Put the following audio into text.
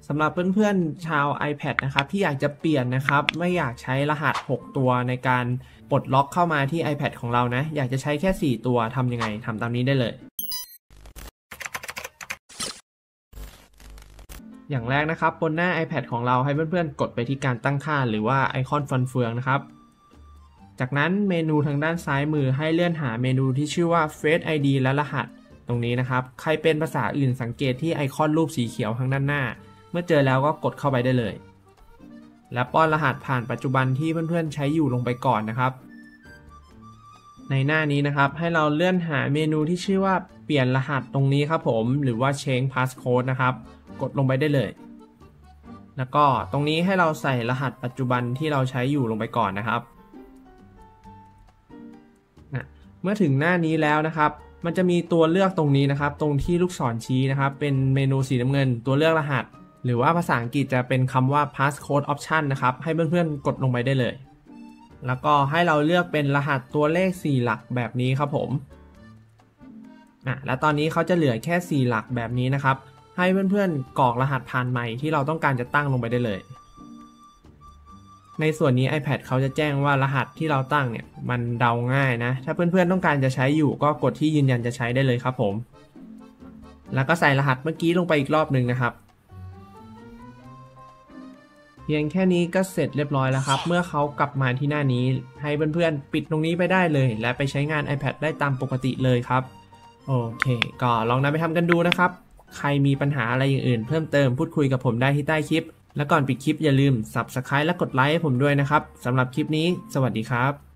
สำหรับเพื่อนๆชาว iPad นะครับที่อยากจะเปลี่ยนนะครับไม่อยากใช้รหัส6ตัวในการปลดล็อกเข้ามาที่ iPad ของเรานะอยากจะใช้แค่4ตัวทำยังไงทำตามนี้ได้เลยอย่างแรกนะครับบนหน้า iPad ของเราให้เพื่อนๆกดไปที่การตั้งค่าหรือว่าไอคอนฟันเฟืองนะครับจากนั้นเมนูทางด้านซ้ายมือให้เลื่อนหาเมนูที่ชื่อว่า Face ID และรหัสตรงนี้นะครับใครเป็นภาษาอื่นสังเกตที่ไอคอนรูปสีเขียวข้างด้านหน้าเมื่อเจอแล้วก็กดเข้าไปได้เลยและป้อนรหัสผ่านปัจจุบันที่เพื่อนๆใช้อยู่ลงไปก่อนนะครับในหน้านี้นะครับให้เราเลื่อนหาเมนูที่ชื่อว่าเปลี่ยนรหัสตรงนี้ครับผมหรือว่า Change Passcode นะครับกดลงไปได้เลยแล้วก็ตรงนี้ให้เราใส่รหัสปัจจุบันที่เราใช้อยู่ลงไปก่อนนะครับเมื่อถึงหน้านี้แล้วนะครับมันจะมีตัวเลือกตรงนี้นะครับตรงที่ลูกศรชี้นะครับเป็นเมนูสีน้ำเงินตัวเลือกรหัสหรือว่าภาษาอังกฤษจะเป็นคำว่า passcode option นะครับให้เพื่อนๆกดลงไปได้เลยแล้วก็ให้เราเลือกเป็นรหัสตัวเลข4หลักแบบนี้ครับผมและตอนนี้เขาจะเหลือแค่4หลักแบบนี้นะครับให้เพื่อนๆกรอกรหัสผ่านใหม่ที่เราต้องการจะตั้งลงไปได้เลยในส่วนนี้ iPad เขาจะแจ้งว่ารหัสที่เราตั้งเนี่ยมันเดาง่ายนะถ้าเพื่อนๆต้องการจะใช้อยู่ก็กดที่ยืนยันจะใช้ได้เลยครับผมแล้วก็ใส่รหัสเมื่อกี้ลงไปอีกรอบหนึ่งนะครับเพียงแค่นี้ก็เสร็จเรียบร้อยแล้วครับเมื่อเขากลับมาที่หน้านี้ให้เพื่อนๆปิดตรงนี้ไปได้เลยและไปใช้งาน iPad ได้ตามปกติเลยครับโอเคก็ลองนำไปทำกันดูนะครับใครมีปัญหาอะไรอย่างอื่นเพิ่มเติมพูดคุยกับผมได้ที่ใต้คลิปและก่อนปิดคลิปอย่าลืม Subscribe และกดไลค์ให้ผมด้วยนะครับสำหรับคลิปนี้สวัสดีครับ